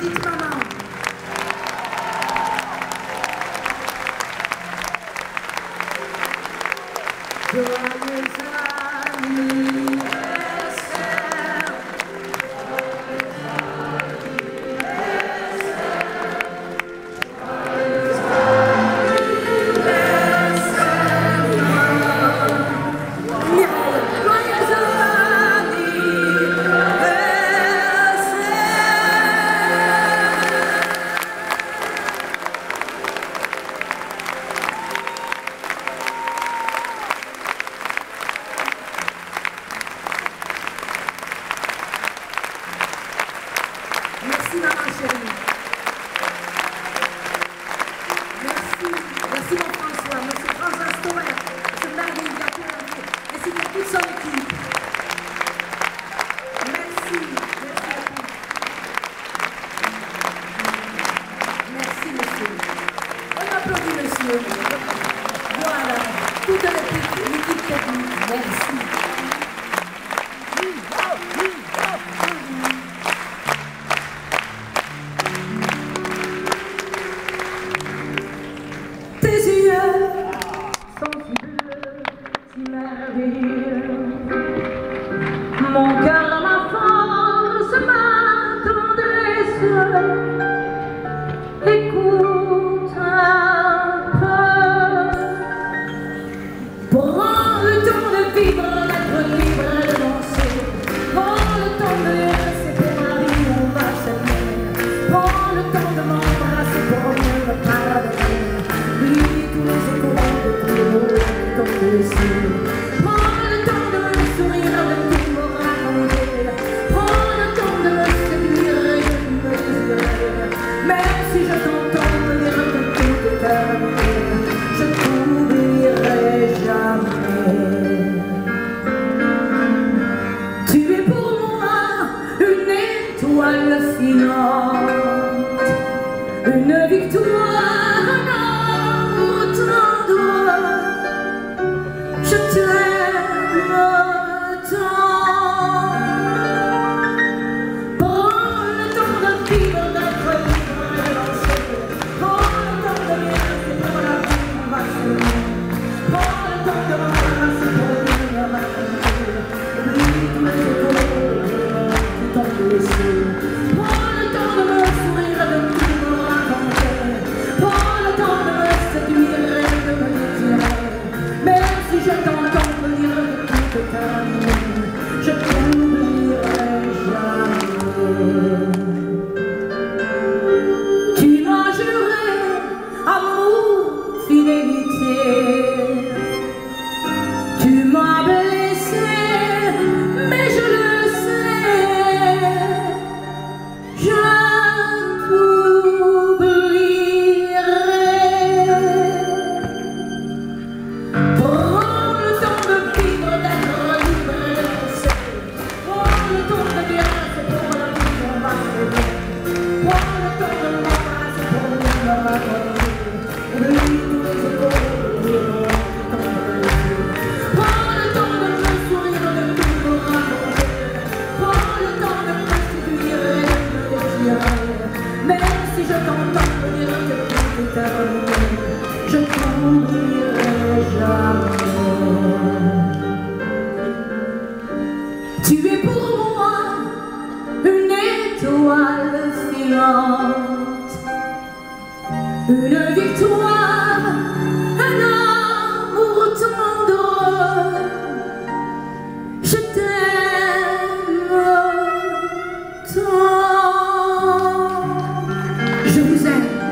petite maman. Joyeux anniversaire. Merci maman chérie. Merci. Merci mon François, monsieur François Stoer, monsieur Mireille Mathieu, ainsi que toute son équipe. Merci. Merci monsieur. On applaudit monsieur. Voilà, toute l'équipe technique. Merci. Mon cœur, ma force, ma tendresse, écoute un peu. Prends le temps de vivre, d'être libre de danser. Prends le temps de laisser pour la vie, on va s'aimer. Prends le temps de m'embrasser pour mieux me pardonner. Lis tous les échos de tous les mots comme des cieux. Prends le temps de me sourire, de tout me raconter. Prends le temps de me séduire et de me désirer. Même si je t'entends me dire que tout est terminé, je t'oublierai jamais. Tu es pour moi une étoile filante, une victoire, un amour tendre. Je t'aime tant. Prends le temps de vivre, d'être libre et de danser. Prends le temps de bien, c'est pour la vie qu'on va s'aimer. Prends le temps de m'embrasser pour mieux me raconter. Oublie tous les échos qui t'ont blessé. Prends le temps de me sourire et de tout me raconter. Prends le temps de me séduire et de me désirer. Même si je t'entends me dire que tout est terminé, je t'oublierai jamais. Tu m'as juré amour, fidélité. Tu m'as blessé, mais je le sais. Je t'oublierai. Prends le temps de vivre, d'être libre et de danser. Prends le temps de bien, c'est pour la vie qu'on va s'aimer. Prends le temps de m'embrasser pour mieux me raconter. Oublie tous les échos qui t'ont blessé. Prends le temps de me sourire, de tout me raconter. Prends le temps de me séduire et de me désirer. Même si je t'entends me dire que tout est terminé, je t'oublierai jamais. Tu es pour moi une étoile filante, une victoire, un amour tendre. Je t'aime tant. Je vous aime.